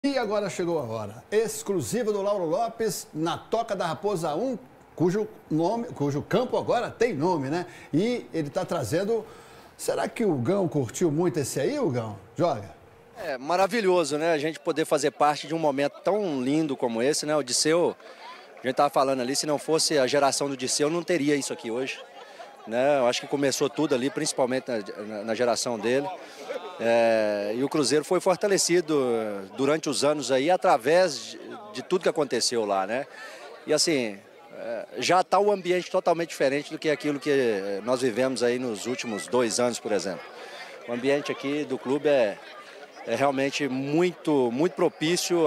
E agora chegou a hora, exclusiva do Lauro Lopes, na Toca da Raposa 1, cujo campo agora tem nome, né? E ele está trazendo... Será que o Gão curtiu muito esse aí, o Gão? Joga. É maravilhoso, né? A gente poder fazer parte de um momento tão lindo como esse, né? O Disseu, a gente estava falando ali, se não fosse a geração do Disseu, não teria isso aqui hoje. Né? Eu acho que começou tudo ali, principalmente na geração dele. E o Cruzeiro foi fortalecido durante os anos aí, através de tudo que aconteceu lá, né? E assim, já está um ambiente totalmente diferente do que aquilo que nós vivemos aí nos últimos 2 anos, por exemplo. O ambiente aqui do clube é realmente muito propício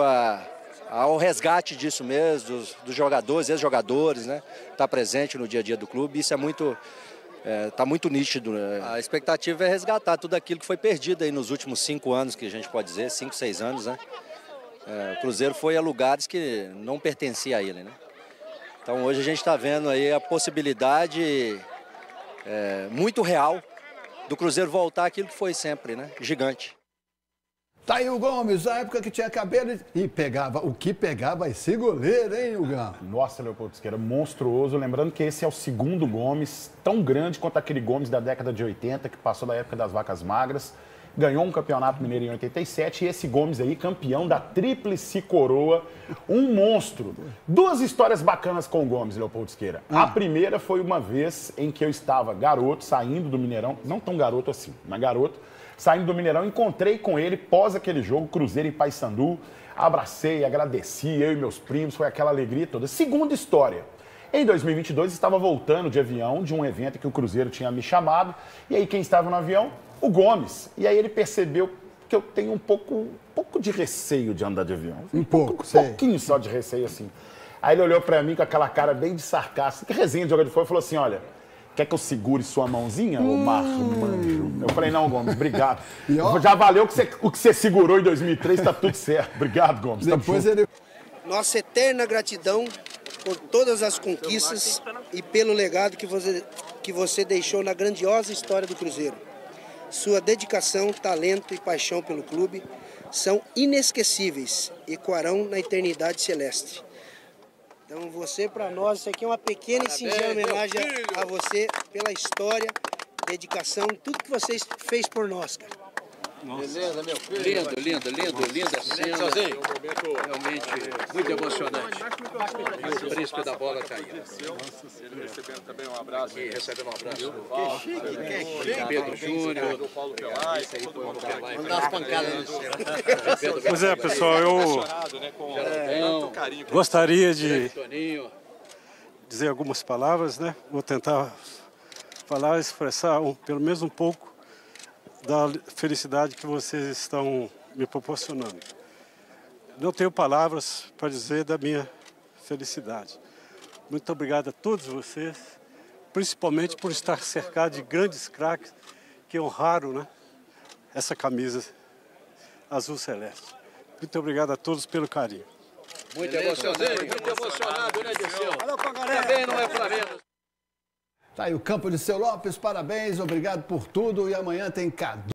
ao resgate disso mesmo, dos jogadores, ex-jogadores, né? Tá presente no dia a dia do clube, isso é muito... Está muito nítido. Né? A expectativa é resgatar tudo aquilo que foi perdido aí nos últimos 5 anos, que a gente pode dizer, 5, 6 anos, né? O Cruzeiro foi a lugares que não pertencia a ele, né? Então hoje a gente está vendo aí a possibilidade muito real do Cruzeiro voltar àquilo que foi sempre, né? Gigante. Tá aí o Gomes, na época que tinha cabelo e pegava. O que pegava esse goleiro, hein, Gão? Nossa, Leopoldo Siqueira, monstruoso. Lembrando que esse é o segundo Gomes, tão grande quanto aquele Gomes da década de 80, que passou da época das vacas magras. Ganhou um campeonato mineiro em 87 e esse Gomes aí, campeão da Tríplice Coroa, um monstro. 2 histórias bacanas com o Gomes, Leopoldo Siqueira. A primeira foi uma vez em que eu estava garoto, saindo do Mineirão, não tão garoto assim, mas garoto, saindo do Mineirão, encontrei com ele pós aquele jogo, Cruzeiro e Paysandu, abracei, agradeci, eu e meus primos, foi aquela alegria toda. Segunda história, em 2022 estava voltando de avião de um evento que o Cruzeiro tinha me chamado, e aí quem estava no avião? O Gomes. E aí ele percebeu que eu tenho um pouco de receio de andar de avião. Um pouquinho Só de receio assim. Aí ele olhou pra mim com aquela cara bem de sarcasmo, que resenha de jogador de fora, e falou assim, olha... Quer que eu segure sua mãozinha, ô marmanjo? Eu falei, não, Gomes, obrigado. Já valeu o que você segurou em 2003, tá tudo certo. Obrigado, Gomes. Depois ele... Nossa eterna gratidão por todas as conquistas e pelo legado que você deixou na grandiosa história do Cruzeiro. Sua dedicação, talento e paixão pelo clube são inesquecíveis e ecoarão na eternidade celeste. Então você, para nós, isso aqui é uma pequena e singela homenagem a você pela história, dedicação, tudo que você fez por nós, cara. Nossa. Beleza, meu filho. Linda cena. Realmente muito emocionante. E o príncipe da bola caiu. Ele recebendo também um abraço. Aqui, recebendo um abraço. Que chique. Pedro Júnior. Do Paulo Pelai. Mandar as pancadas. Pois é, pessoal, eu gostaria de dizer algumas palavras, né? Vou tentar falar, expressar pelo menos um pouco da felicidade que vocês estão me proporcionando. Não tenho palavras para dizer da minha felicidade. Muito obrigado a todos vocês, principalmente por estar cercado de grandes craques que honraram, né, essa camisa azul celeste. Muito obrigado a todos pelo carinho. Muito emocionante, muito emocionado, né, Disseu? Também não é Flamengo. Tá aí o campo de Seu Lopes, parabéns, obrigado por tudo e amanhã tem Cadu.